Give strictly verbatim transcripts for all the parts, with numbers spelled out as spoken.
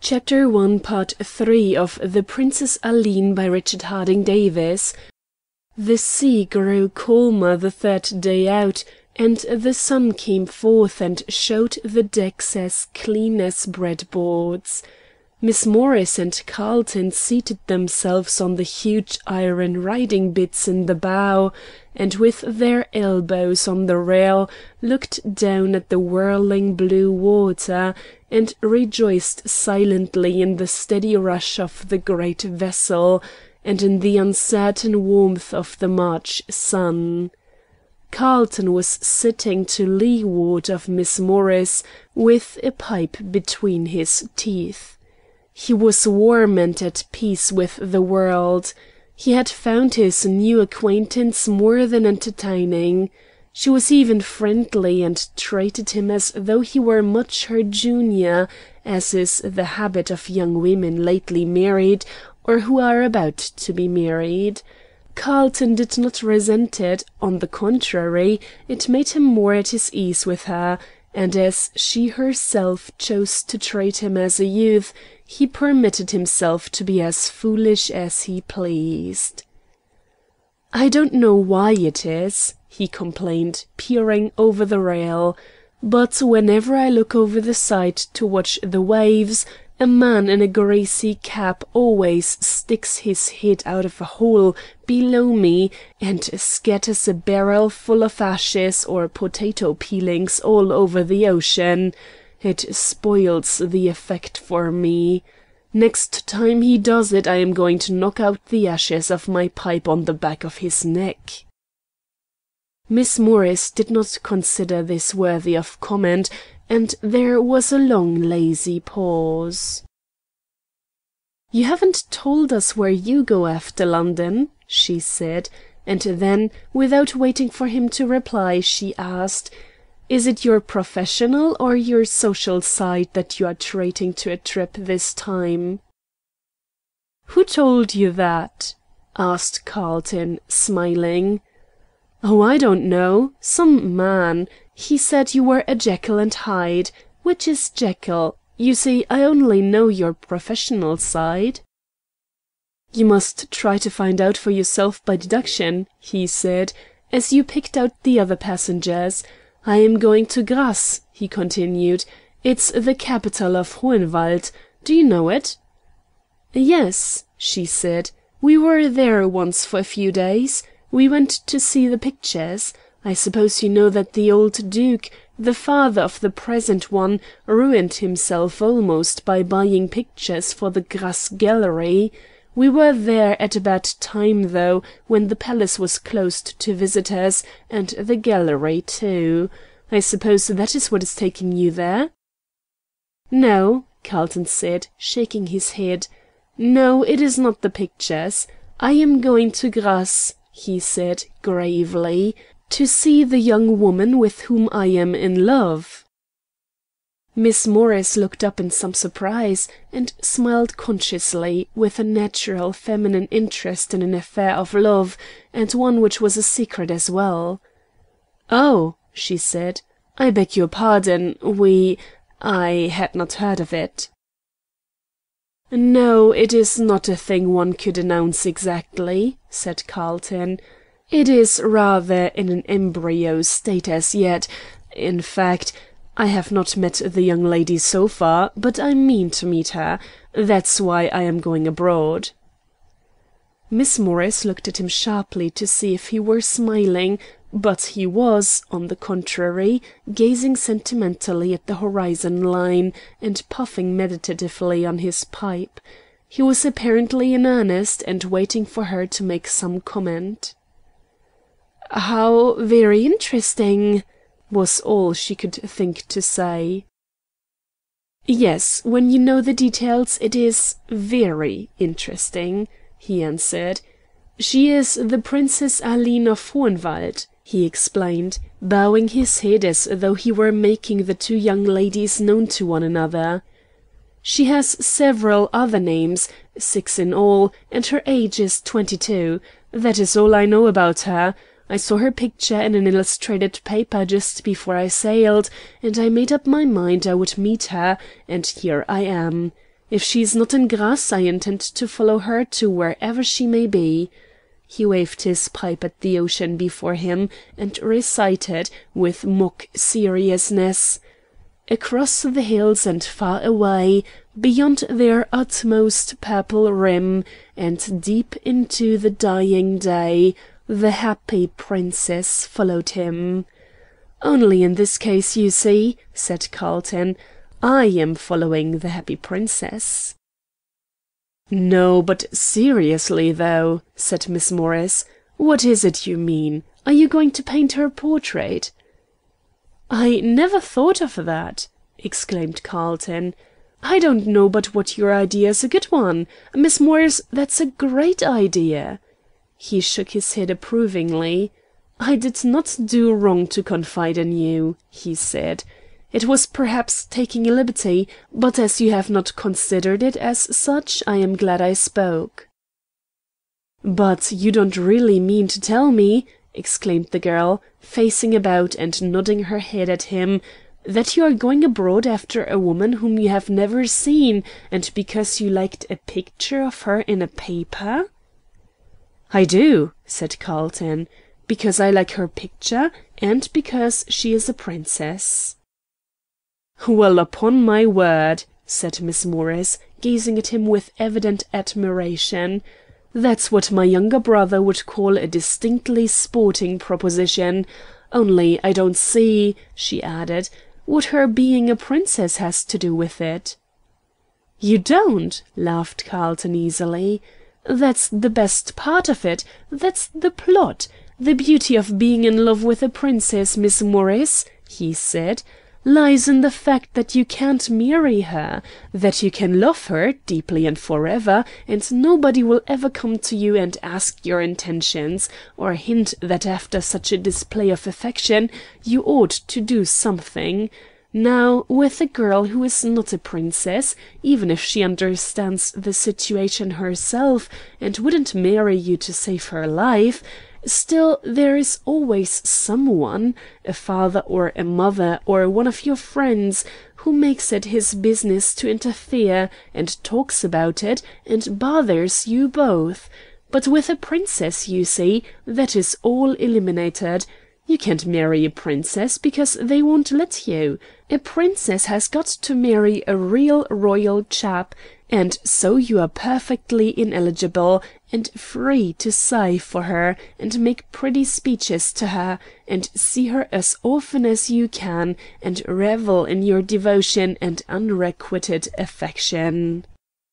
Chapter one, Part three of The Princess Aline by Richard Harding Davis. The sea grew calmer the third day out, and the sun came forth and showed the decks as clean as bread-boards. Miss Morris and Carlton seated themselves on the huge iron riding-bits in the bow, and with their elbows on the rail looked down at the whirling blue water, and rejoiced silently in the steady rush of the great vessel, and in the uncertain warmth of the March sun. Carlton was sitting to leeward of Miss Morris, with a pipe between his teeth. He was warm and at peace with the world. He had found his new acquaintance more than entertaining. She was even friendly, and treated him as though he were much her junior, as is the habit of young women lately married, or who are about to be married. Carlton did not resent it; on the contrary, it made him more at his ease with her, and as she herself chose to treat him as a youth, he permitted himself to be as foolish as he pleased. "I don't know why it is," he complained, peering over the rail, "but whenever I look over the side to watch the waves, a man in a greasy cap always sticks his head out of a hole below me and scatters a barrel full of ashes or potato peelings all over the ocean. It spoils the effect for me. Next time he does it I am going to knock out the ashes of my pipe on the back of his neck." Miss Morris did not consider this worthy of comment, and there was a long lazy pause. "You haven't told us where you go after London," she said, and then, without waiting for him to reply, she asked, "Is it your professional or your social side that you are treating to a trip this time?" "Who told you that?" asked Carlton, smiling. "Oh, I don't know. Some man. He said you were a Jekyll and Hyde. Which is Jekyll? You see, I only know your professional side." "You must try to find out for yourself by deduction," he said, "as you picked out the other passengers. I am going to Grasse," he continued. "It's the capital of Hohenwald. Do you know it?" "Yes," she said. "We were there once for a few days. We went to see the pictures. I suppose you know that the old Duke, the father of the present one, ruined himself almost by buying pictures for the Grasse Gallery. We were there at a bad time, though, when the palace was closed to visitors, and the gallery too. I suppose that is what is taking you there?" "No," Carlton said, shaking his head. "No, it is not the pictures. I am going to Grasse," he said, gravely, "to see the young woman with whom I am in love." Miss Morris looked up in some surprise, and smiled consciously, with a natural feminine interest in an affair of love, and one which was a secret as well. "Oh," she said, "I beg your pardon. We I had not heard of it." "No, it is not a thing one could announce exactly," said Carlton. "It is rather in an embryo state as yet. In fact, I have not met the young lady so far, but I mean to meet her. That's why I am going abroad." Miss Morris looked at him sharply to see if he were smiling, but he was, on the contrary, gazing sentimentally at the horizon line, and puffing meditatively on his pipe. He was apparently in earnest, and waiting for her to make some comment. "How very interesting!" was all she could think to say. "Yes, when you know the details it is very interesting," he answered. "She is the Princess Aline of Hohenwald," he explained, bowing his head as though he were making the two young ladies known to one another. "She has several other names, six in all, and her age is twenty-two. That is all I know about her. I saw her picture in an illustrated paper just before I sailed, and I made up my mind I would meet her, and here I am. If she's not in Grasse, I intend to follow her to wherever she may be." He waved his pipe at the ocean before him, and recited, with mock seriousness, "Across the hills and far away, beyond their utmost purple rim, and deep into the dying day, the happy princess followed him." "Only in this case, you see," said Carlton, "I am following the happy princess." "No, but seriously, though," said Miss Morris, "what is it you mean? Are you going to paint her portrait?" "I never thought of that," exclaimed Carlton. "I don't know but what your idea is a good one. Miss Morris, that's a great idea." He shook his head approvingly. "I did not do wrong to confide in you," he said. "It was perhaps taking a liberty, but as you have not considered it as such, I am glad I spoke." "But you don't really mean to tell me," exclaimed the girl, facing about and nodding her head at him, "that you are going abroad after a woman whom you have never seen, and because you liked a picture of her in a paper?" "I do," said Carlton, "because I like her picture, and because she is a princess." "Well, upon my word," said Miss Morris, gazing at him with evident admiration, "that's what my younger brother would call a distinctly sporting proposition. Only I don't see," she added, "what her being a princess has to do with it." "You don't?" laughed Carlton easily. "That's the best part of it. That's the plot. The beauty of being in love with a princess, Miss Morris," he said, "lies in the fact that you can't marry her, that you can love her deeply and forever, and nobody will ever come to you and ask your intentions, or hint that after such a display of affection you ought to do something. Now, with a girl who is not a princess, even if she understands the situation herself and wouldn't marry you to save her life, still there is always someone, a father or a mother or one of your friends, who makes it his business to interfere, and talks about it, and bothers you both. But with a princess, you see, that is all eliminated. You can't marry a princess because they won't let you. A princess has got to marry a real royal chap, and so you are perfectly ineligible, and free to sigh for her, and make pretty speeches to her, and see her as often as you can, and revel in your devotion and unrequited affection."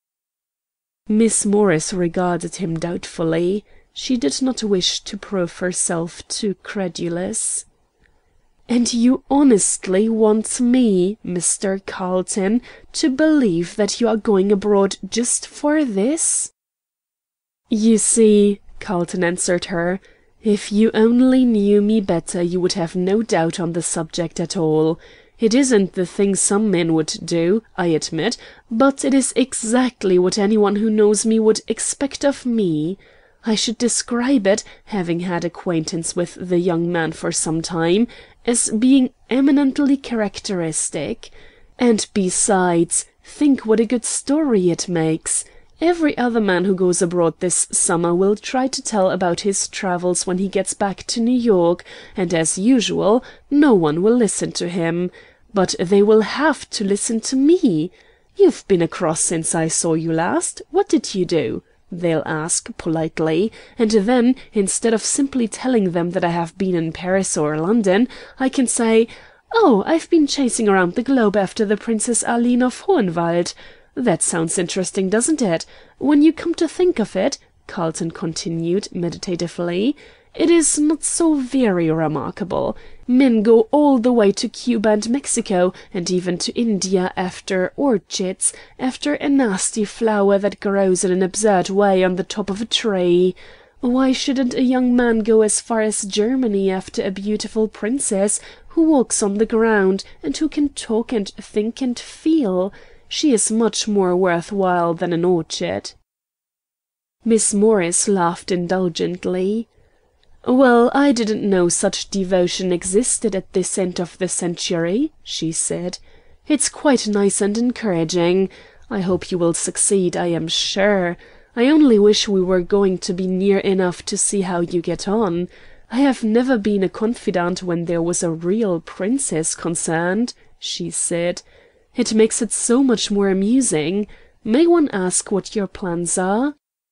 Miss Morris regarded him doubtfully. She did not wish to prove herself too credulous. "And you honestly want me, Mister Carlton, to believe that you are going abroad just for this?" "You see," Carlton answered her, "if you only knew me better you would have no doubt on the subject at all. It isn't the thing some men would do, I admit, but it is exactly what anyone who knows me would expect of me. I should describe it, having had acquaintance with the young man for some time, as being eminently characteristic. And besides, think what a good story it makes. Every other man who goes abroad this summer will try to tell about his travels when he gets back to New York, and as usual, no one will listen to him. But they will have to listen to me. 'You've been across since I saw you last. What did you do?' they'll ask politely, and then, instead of simply telling them that I have been in Paris or London, I can say, 'Oh, I've been chasing around the globe after the Princess Aline of Hohenwald.' That sounds interesting, doesn't it? When you come to think of it," Carlton continued, meditatively, "it is not so very remarkable. Men go all the way to Cuba and Mexico, and even to India, after orchids, after a nasty flower that grows in an absurd way on the top of a tree. Why shouldn't a young man go as far as Germany after a beautiful princess who walks on the ground, and who can talk and think and feel? She is much more worth while than an orchid." Miss Morris laughed indulgently. "Well, I didn't know such devotion existed at this end of the century," she said. "It's quite nice and encouraging. I hope you will succeed, I am sure. I only wish we were going to be near enough to see how you get on. I have never been a confidante when there was a real princess concerned," she said. "It makes it so much more amusing. May one ask what your plans are?"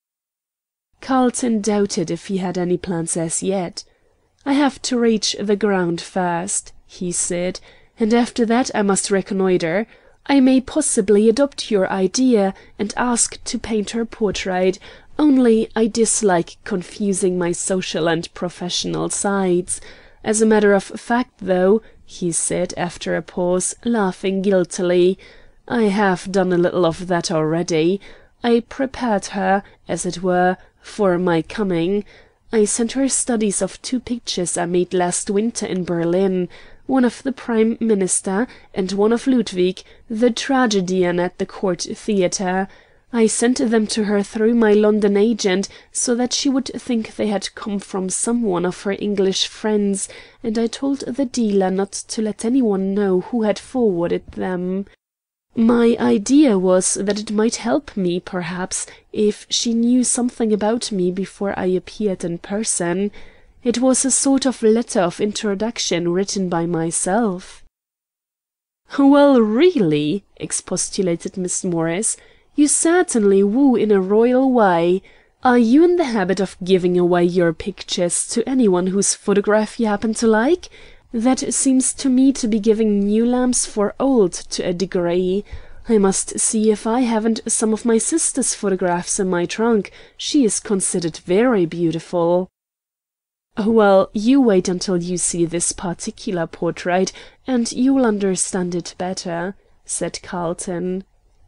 Carlton doubted if he had any plans as yet. "I have to reach the ground first," he said, "and after that I must reconnoitre. I may possibly adopt your idea and ask to paint her portrait, only I dislike confusing my social and professional sides. As a matter of fact, though," he said after a pause, laughing guiltily, "I have done a little of that already. I prepared her, as it were, for my coming. I sent her studies of two pictures I made last winter in Berlin, one of the Prime Minister and one of Ludwig, the tragedian at the Court Theatre. I sent them to her through my London agent, so that she would think they had come from some one of her English friends, and I told the dealer not to let anyone know who had forwarded them. My idea was that it might help me, perhaps, if she knew something about me before I appeared in person. It was a sort of letter of introduction written by myself." "Well, really," expostulated Miss Morris, "you certainly woo in a royal way. Are you in the habit of giving away your pictures to anyone whose photograph you happen to like? That seems to me to be giving new lamps for old to a degree. I must see if I haven't some of my sister's photographs in my trunk. She is considered very beautiful." "Well, you wait until you see this particular portrait, and you'll understand it better," said Carlton.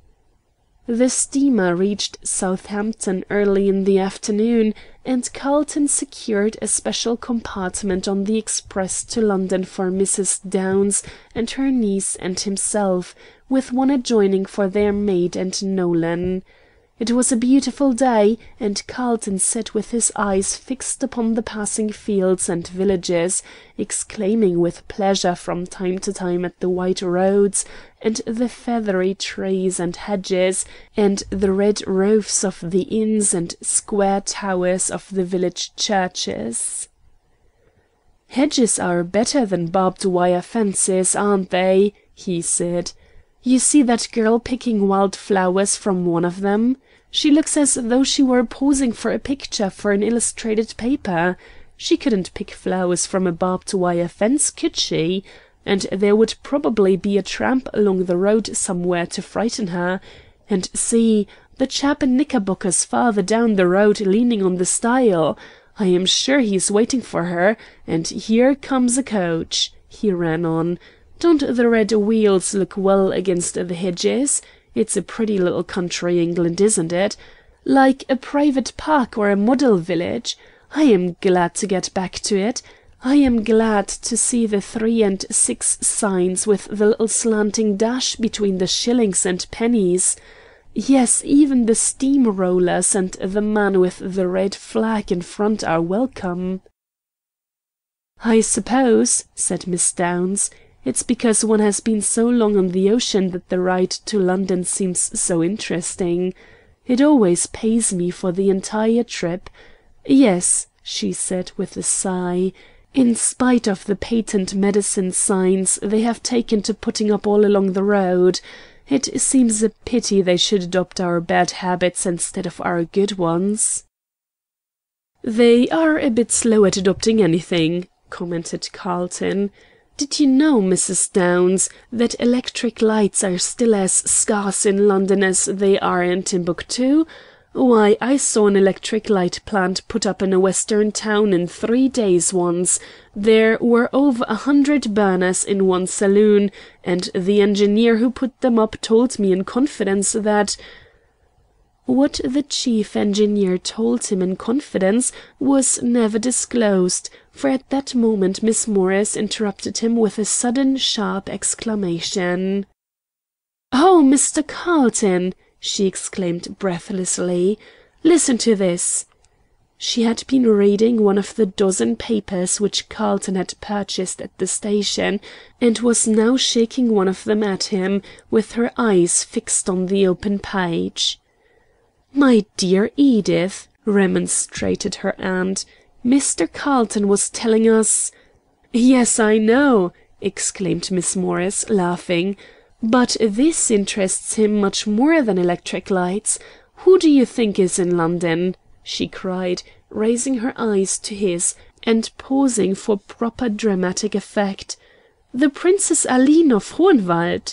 The steamer reached Southampton early in the afternoon, and Carlton secured a special compartment on the express to London for Missus Downs and her niece and himself, with one adjoining for their maid and Nolan. It was a beautiful day, and Carlton sat with his eyes fixed upon the passing fields and villages, exclaiming with pleasure from time to time at the white roads, and the feathery trees and hedges, and the red roofs of the inns and square towers of the village churches. "Hedges are better than barbed wire fences, aren't they?" he said. "You see that girl picking wild flowers from one of them? She looks as though she were posing for a picture for an illustrated paper. She couldn't pick flowers from a barbed wire fence, could she? And there would probably be a tramp along the road somewhere to frighten her. And see, the chap in knickerbockers farther down the road leaning on the stile. I am sure he is waiting for her, and here comes a coach," he ran on. "Don't the red wheels look well against the hedges? It's a pretty little country, England, isn't it? Like a private park or a model village. I am glad to get back to it. I am glad to see the three and six signs with the little slanting dash between the shillings and pennies. Yes, even the steam rollers and the man with the red flag in front are welcome." "I suppose," said Miss Downs, "it's because one has been so long on the ocean that the ride to London seems so interesting. It always pays me for the entire trip. Yes," she said with a sigh, "in spite of the patent medicine signs they have taken to putting up all along the road. It seems a pity they should adopt our bad habits instead of our good ones." "They are a bit slow at adopting anything," commented Carlton. "Did you know, Missus Downs, that electric lights are still as scarce in London as they are in Timbuktu? Why, I saw an electric light plant put up in a western town in three days once. There were over a hundred burners in one saloon, and the engineer who put them up told me in confidence that—" What the chief engineer told him in confidence was never disclosed, for at that moment Miss Morris interrupted him with a sudden sharp exclamation. "Oh, Mister Carlton!" she exclaimed breathlessly. "Listen to this." She had been reading one of the dozen papers which Carlton had purchased at the station, and was now shaking one of them at him, with her eyes fixed on the open page. "My dear Edith," remonstrated her aunt, "Mister Carlton was telling us—" "Yes, I know," exclaimed Miss Morris, laughing, "but this interests him much more than electric lights. Who do you think is in London?" she cried, raising her eyes to his, and pausing for proper dramatic effect. "The Princess Aline of Hohenwald."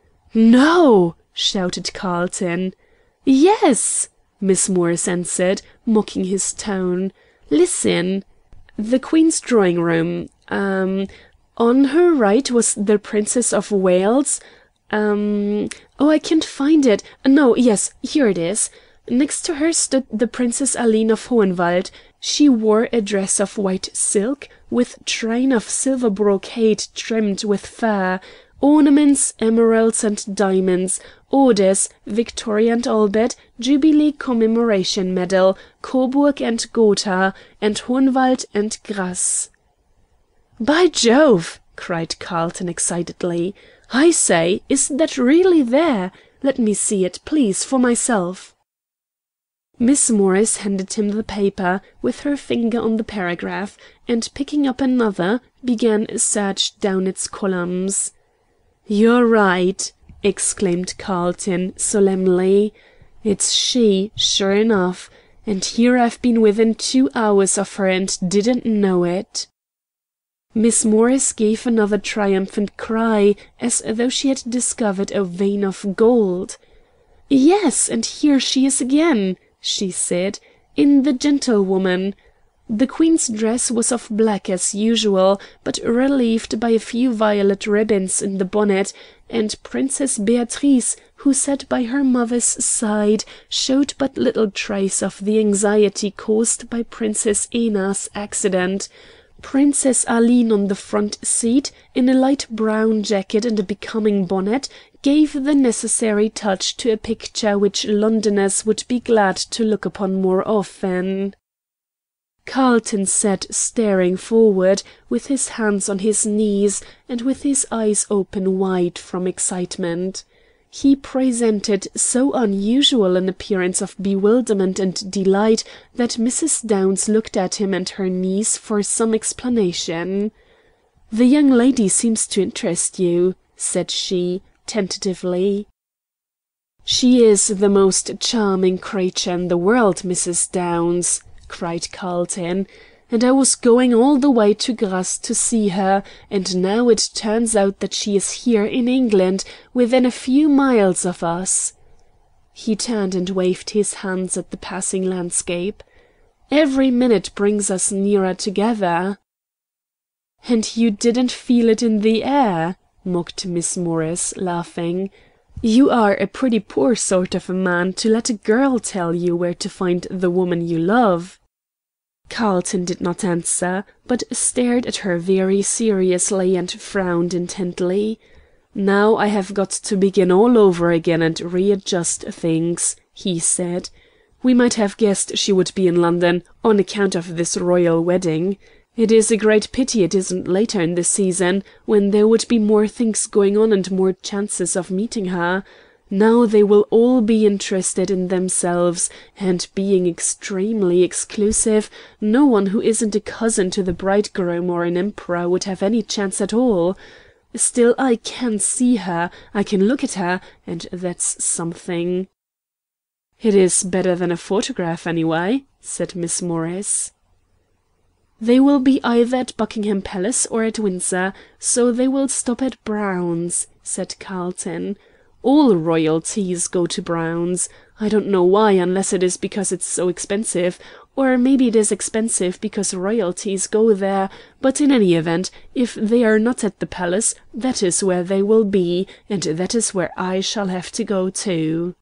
"No!" shouted Carlton. "Yes!" Miss Morris answered, mocking his tone. "Listen. The Queen's drawing room. Um, on her right was the Princess of Wales. Um, oh, I can't find it. No, yes, here it is. Next to her stood the Princess Aline of Hohenwald. She wore a dress of white silk, with train of silver brocade trimmed with fur, ornaments, emeralds and diamonds, orders, Victoria and Albert, Jubilee Commemoration Medal, Coburg and Gotha, and Hohenwald and Grasse." "By Jove!" cried Carlton excitedly. "I say, is that really there? Let me see it, please, for myself." Miss Morris handed him the paper, with her finger on the paragraph, and picking up another, began a search down its columns. "You're right," exclaimed Carlton, solemnly. "It's she, sure enough, and here I've been within two hours of her and didn't know it." Miss Morris gave another triumphant cry, as though she had discovered a vein of gold. "Yes, and here she is again," she said, "in the Gentlewoman. The Queen's dress was of black as usual, but relieved by a few violet ribbons in the bonnet, and Princess Beatrice, who sat by her mother's side, showed but little trace of the anxiety caused by Princess Ena's accident. Princess Aline on the front seat, in a light brown jacket and a becoming bonnet, gave the necessary touch to a picture which Londoners would be glad to look upon more often." Carlton sat staring forward, with his hands on his knees, and with his eyes open wide from excitement. He presented so unusual an appearance of bewilderment and delight that Missus Downs looked at him and her niece for some explanation. "The young lady seems to interest you," said she, tentatively. "She is the most charming creature in the world, Missus Downs," cried Carlton, "and I was going all the way to Grasse to see her, and now it turns out that she is here in England, within a few miles of us." He turned and waved his hands at the passing landscape. "Every minute brings us nearer together." "And you didn't feel it in the air?" mocked Miss Morris, laughing. "You are a pretty poor sort of a man to let a girl tell you where to find the woman you love." Carlton did not answer, but stared at her very seriously and frowned intently. "Now I have got to begin all over again and readjust things," he said. "We might have guessed she would be in London, on account of this royal wedding. It is a great pity it isn't later in the season, when there would be more things going on and more chances of meeting her. Now they will all be interested in themselves, and being extremely exclusive, no one who isn't a cousin to the bridegroom or an emperor would have any chance at all. Still, I can see her, I can look at her, and that's something." "It is better than a photograph, anyway," said Miss Morris. "They will be either at Buckingham Palace or at Windsor, so they will stop at Brown's," said Carlton. "All royalties go to Brown's. I don't know why, unless it is because it's so expensive, or maybe it is expensive because royalties go there, but in any event, if they are not at the palace, that is where they will be, and that is where I shall have to go too."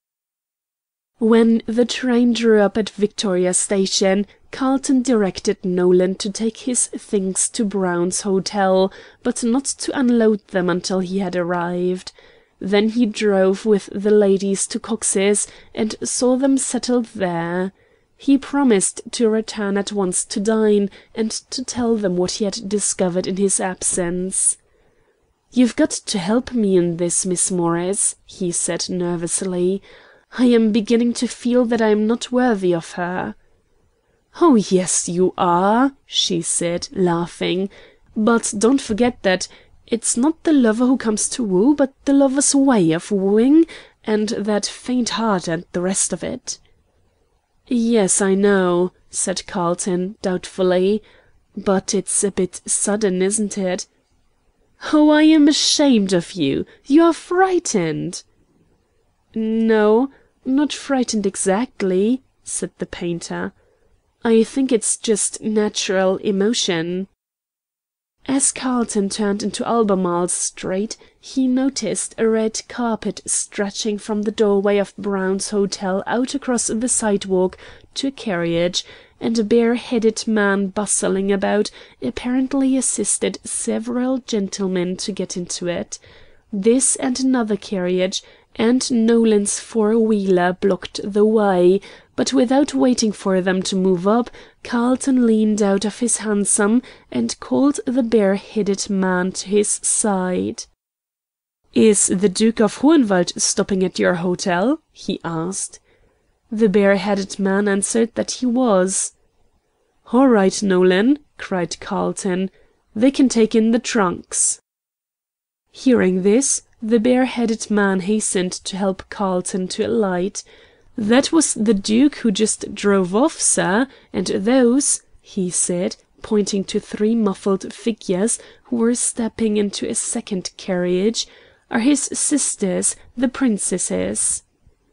When the train drew up at Victoria Station, Carlton directed Nolan to take his things to Brown's Hotel, but not to unload them until he had arrived. Then he drove with the ladies to Cox's, and saw them settled there. He promised to return at once to dine, and to tell them what he had discovered in his absence. "You've got to help me in this, Miss Morris," he said nervously. "I am beginning to feel that I am not worthy of her." "Oh, yes, you are," she said, laughing. "But don't forget that it's not the lover who comes to woo, but the lover's way of wooing, and that faint heart and the rest of it." "Yes, I know," said Carlton, doubtfully. "But it's a bit sudden, isn't it?" "Oh, I am ashamed of you! You are frightened!" "No, not frightened exactly," said the painter. "I think it's just natural emotion." As Carlton turned into Albemarle Street, he noticed a red carpet stretching from the doorway of Brown's Hotel out across the sidewalk to a carriage, and a bare-headed man bustling about apparently assisted several gentlemen to get into it. This and another carriage and Nolan's four-wheeler blocked the way, but without waiting for them to move up, Carlton leaned out of his hansom and called the bare-headed man to his side. "Is the Duke of Hohenwald stopping at your hotel?" he asked. The bare-headed man answered that he was. "All right, Nolan," cried Carlton. "They can take in the trunks." Hearing this, the bare-headed man hastened to help Carlton to alight. "That was the Duke who just drove off, sir, and those," he said, pointing to three muffled figures who were stepping into a second carriage, "are his sisters, the princesses."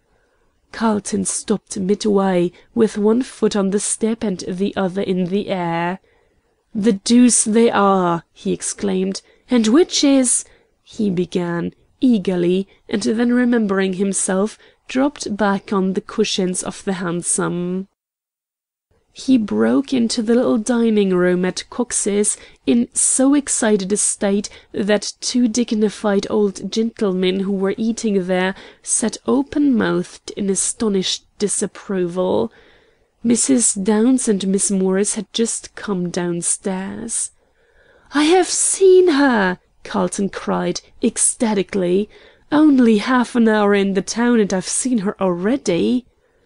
Carlton stopped midway, with one foot on the step and the other in the air. "The deuce they are!" he exclaimed. "And which is—" he began, eagerly, and then remembering himself, dropped back on the cushions of the hansom. He broke into the little dining-room at Cox's in so excited a state that two dignified old gentlemen who were eating there sat open-mouthed in astonished disapproval. Missus Downs and Miss Morris had just come downstairs. "I have seen her!" Carlton cried, ecstatically. "Only half an hour in the town, and I've seen her already."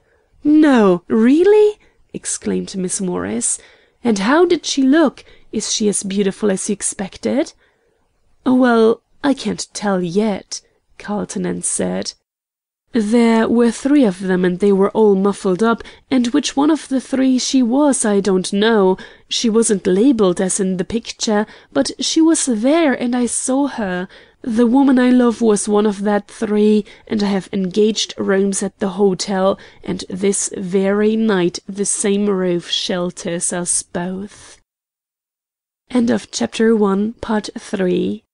"No, really?" exclaimed Miss Morris. "And how did she look? Is she as beautiful as you expected?" "Well, I can't tell yet," Carlton answered. "There were three of them, and they were all muffled up, and which one of the three she was I don't know. She wasn't labelled as in the picture, but she was there, and I saw her. The woman I love was one of that three, and I have engaged rooms at the hotel, and this very night the same roof shelters us both." End of chapter one, part three.